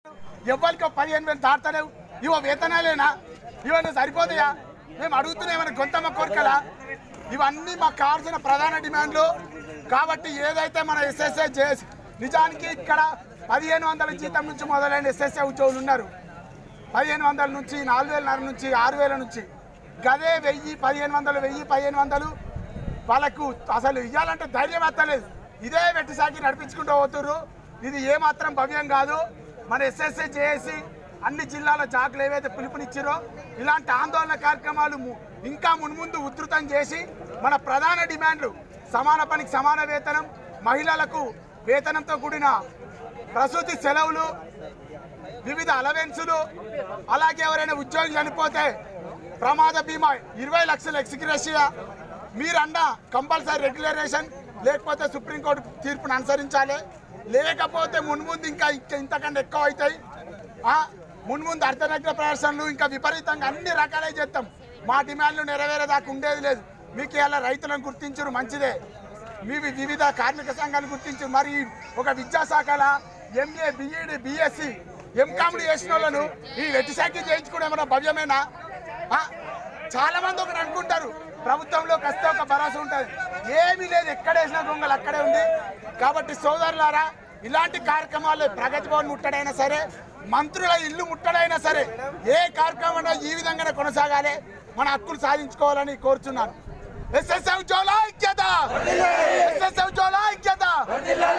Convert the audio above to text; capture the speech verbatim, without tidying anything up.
ఎవ్వరికి పదిహేను వేలు దాటలేవు. ఇవో వేతనాలేనా? ఇవన్నీ సరిపోతాయా? మేము అడుగుతున్నా ఏమైనా గొంతమ్మ కోరికలా? ఇవన్నీ మాకు కావాల్సిన ప్రధాన డిమాండ్లు. కాబట్టి ఏదైతే మన ఎస్ఎస్ఏ చేసి నిజానికి ఇక్కడ పదిహేను వందల జీతం నుంచి మొదలైన ఎస్ఎస్ఏ ఉద్యోగులు ఉన్నారు. పదిహేను వందల నుంచి నాలుగు వేలన్నర నుంచి ఆరు వేల నుంచి గదే వెయ్యి పదిహేను వందలు వెయ్యి పదిహేను వందలు వాళ్ళకు అసలు ఇవ్వాలంటే ధైర్యం ఎత్తలేదు. ఇదే వెట్టి సాకి నడిపించుకుంటూ పోతుర్రు. ఇది ఏమాత్రం భవ్యం కాదు. మన ఎస్ఎస్ఏ చేసి అన్ని జిల్లాల జాకులు ఏవైతే పిలుపునిచ్చారో ఇలాంటి ఆందోళన కార్యక్రమాలు ఇంకా మున్ముందు ఉధృతం చేసి మన ప్రధాన డిమాండ్లు సమాన పనికి సమాన వేతనం, మహిళలకు వేతనంతో కూడిన ప్రసూతి సెలవులు, వివిధ అలవెన్సులు, అలాగే ఎవరైనా ఉద్యోగి చనిపోతే ప్రమాద బీమా ఇరవై లక్షల ఎక్స్గ్రేషియా మీరన్నా కంపల్సరీ రెగ్యులరేషన్, లేకపోతే సుప్రీంకోర్టు తీర్పును అనుసరించాలి. లేకపోతే మున్ముందు ఇంకా ఇంతకంటే ఎక్కువ అవుతాయి. మున్ముందు అర్ధనగ్న ప్రదర్శనలు ఇంకా విపరీతంగా అన్ని రకాలే చేస్తాం. మా డిమాండ్లు నెరవేరేదాకా ఉండేది లేదు. మీకు ఇలా రైతులను గుర్తించరు మంచిదే, మీ వివిధ కార్మిక సంఘాలు గుర్తించరు. మరి ఒక విద్యాశాఖల ఎంఏ బిఈడి బిఎస్సి ఎంకామ్లు చేసిన వాళ్ళను ఈ వెట్టి శాఖ చేయించుకోవడం ఏమైనా భవ్యమేనా? చాలా మంది ఒకటి అనుకుంటారు ప్రభుత్వంలో కస్తే ఒక భరోసా ఉంటుంది. ఏమీ లేదు, ఎక్కడేసిన దొంగలు అక్కడే ఉంది. కాబట్టి సోదరులారా, ఇలాంటి కార్యక్రమాలు ప్రగతి భవన్ ముట్టడైనా సరే, మంత్రుల ఇల్లు ముట్టడైనా సరే, ఏ కార్యక్రమం ఈ విధంగానే కొనసాగాలి, మన హక్కులు సాధించుకోవాలని కోరుచున్నాను. ఎస్ఎస్ఏ ఉద్యోగుల ఐక్యత, ఎస్ఎస్ఏ ఉద్యోగుల ఐక్యత.